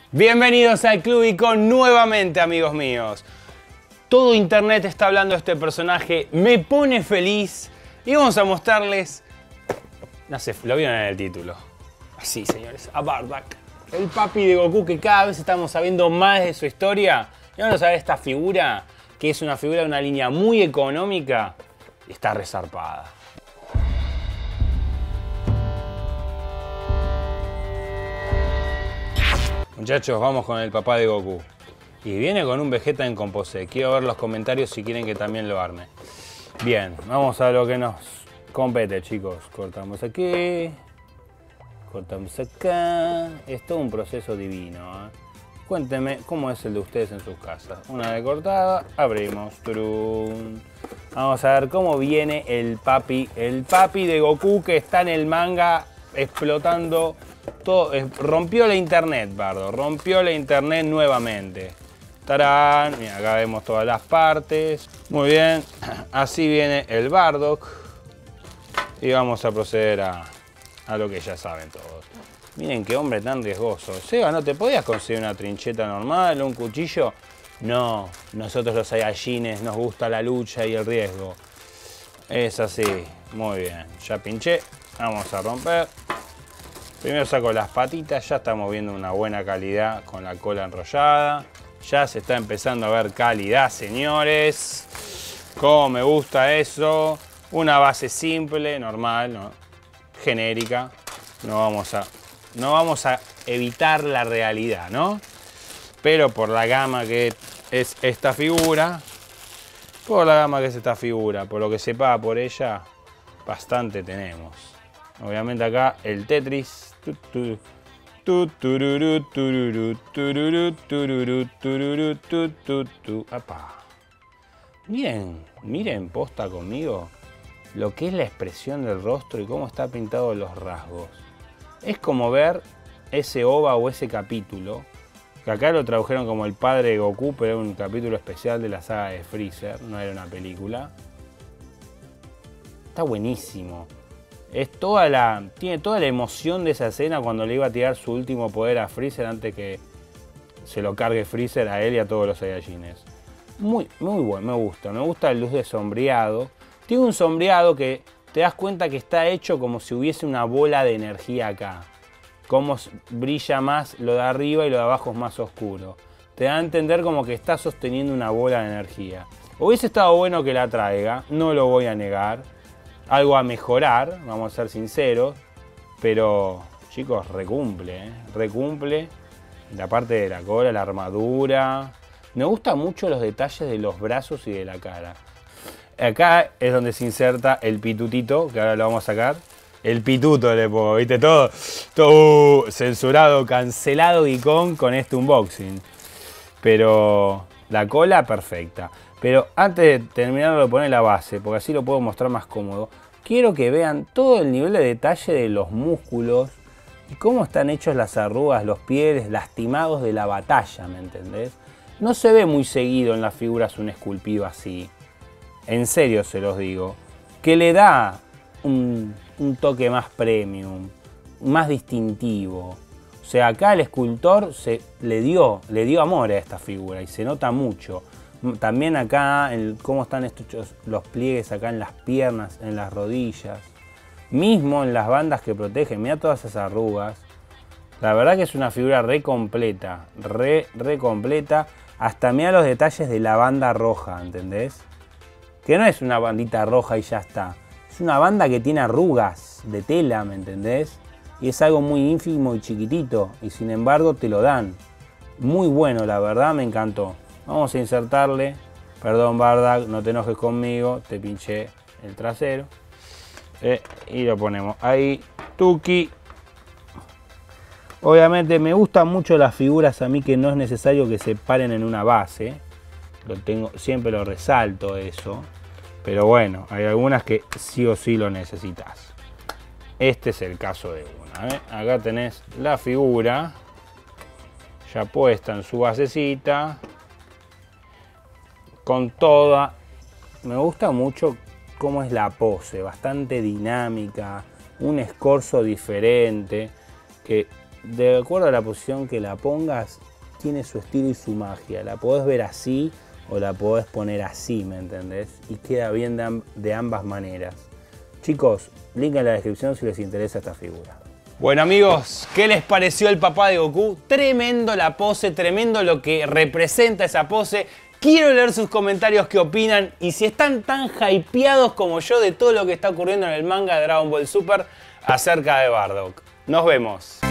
Bienvenidos al Club Icon nuevamente, amigos míos. Todo internet está hablando de este personaje, me pone feliz y vamos a mostrarles, no sé, lo vieron en el título. Así, señores, a Bardock, el papi de Goku, que cada vez estamos sabiendo más de su historia. Y vamos a ver esta figura, que es una figura de una línea muy económica y está resarpada. Muchachos, vamos con el papá de Goku. Y viene con un Vegeta en Composé. Quiero ver los comentarios si quieren que también lo arme. Bien, vamos a lo que nos compete, chicos. Cortamos aquí. Cortamos acá. Es todo un proceso divino, ¿eh? Cuéntenme cómo es el de ustedes en sus casas. Una vez cortada, abrimos. ¡Turun! Vamos a ver cómo viene el papi. El papi de Goku que está en el manga explotando. Todo, rompió la internet, Bardo. Rompió la internet nuevamente. ¡Tarán! Mira, acá vemos todas las partes. Muy bien. Así viene el Bardock. Y vamos a proceder a lo que ya saben todos. Miren qué hombre tan riesgoso. Seba, ¿no te podías conseguir una trincheta normal o un cuchillo? No, nosotros los Saiyajines nos gusta la lucha y el riesgo. Es así. Muy bien. Ya pinché. Vamos a romper. Primero saco las patitas, ya estamos viendo una buena calidad con la cola enrollada. Ya se está empezando a ver calidad, señores. Cómo me gusta eso. Una base simple, normal, ¿no? Genérica. No vamos a evitar la realidad, ¿no? Pero por la gama que es esta figura, por lo que se paga por ella, bastante tenemos. Obviamente acá el Tetris. Apa. Miren posta conmigo lo que es la expresión del rostro y cómo está pintado los rasgos. Es como ver ese OVA o ese capítulo, que acá lo tradujeron como el padre de Goku, pero era un capítulo especial de la saga de Freezer, no era una película. Está buenísimo. Tiene toda la emoción de esa escena cuando le iba a tirar su último poder a Freezer antes que se lo cargue Freezer a él y a todos los Saiyajines. Muy bueno, me gusta el luz de sombreado. Tiene un sombreado que te das cuenta que está hecho como si hubiese una bola de energía acá. Cómo brilla más lo de arriba y lo de abajo es más oscuro. Te da a entender como que está sosteniendo una bola de energía. Hubiese estado bueno que la traiga, no lo voy a negar. Algo a mejorar, vamos a ser sinceros, pero chicos, recumple, ¿eh? Recumple la parte de la cola, la armadura. Me gustan mucho los detalles de los brazos y de la cara. Acá es donde se inserta el pitutito, que ahora lo vamos a sacar. El pituto le pongo, ¿viste? Todo censurado, cancelado y con este unboxing. Pero la cola perfecta. Pero antes de terminar de poner la base, porque así lo puedo mostrar más cómodo, quiero que vean todo el nivel de detalle de los músculos y cómo están hechos las arrugas, los pies lastimados de la batalla, ¿me entendés? No se ve muy seguido en las figuras un esculpido así. En serio se los digo. Que le da un toque más premium, más distintivo. O sea, acá el escultor le dio amor a esta figura y se nota mucho. También acá, cómo están estos los pliegues acá en las piernas, en las rodillas. Mismo en las bandas que protegen. Mirá todas esas arrugas. La verdad que es una figura re completa. Re completa. Hasta mirá los detalles de la banda roja, ¿entendés? Que no es una bandita roja y ya está. Es una banda que tiene arrugas de tela, ¿me entendés? Y es algo muy ínfimo y chiquitito. Y sin embargo te lo dan. Muy bueno, la verdad, me encantó. Vamos a insertarle, perdón Bardock, no te enojes conmigo, te pinché el trasero. Y lo ponemos ahí, tuki. Obviamente me gustan mucho las figuras a mí que no es necesario que se paren en una base. Siempre lo resalto eso. Pero bueno, hay algunas que sí o sí lo necesitas. Este es el caso de una. Acá tenés la figura ya puesta en su basecita. Con toda, me gusta mucho cómo es la pose, bastante dinámica, un escorzo diferente, que de acuerdo a la posición que la pongas, tiene su estilo y su magia. La podés ver así o la podés poner así, ¿me entendés? Y queda bien de ambas maneras. Chicos, link en la descripción si les interesa esta figura. Bueno amigos, ¿qué les pareció el papá de Goku? Tremendo la pose, tremendo lo que representa esa pose. Quiero leer sus comentarios, qué opinan y si están tan hypeados como yo de todo lo que está ocurriendo en el manga de Dragon Ball Super acerca de Bardock. Nos vemos.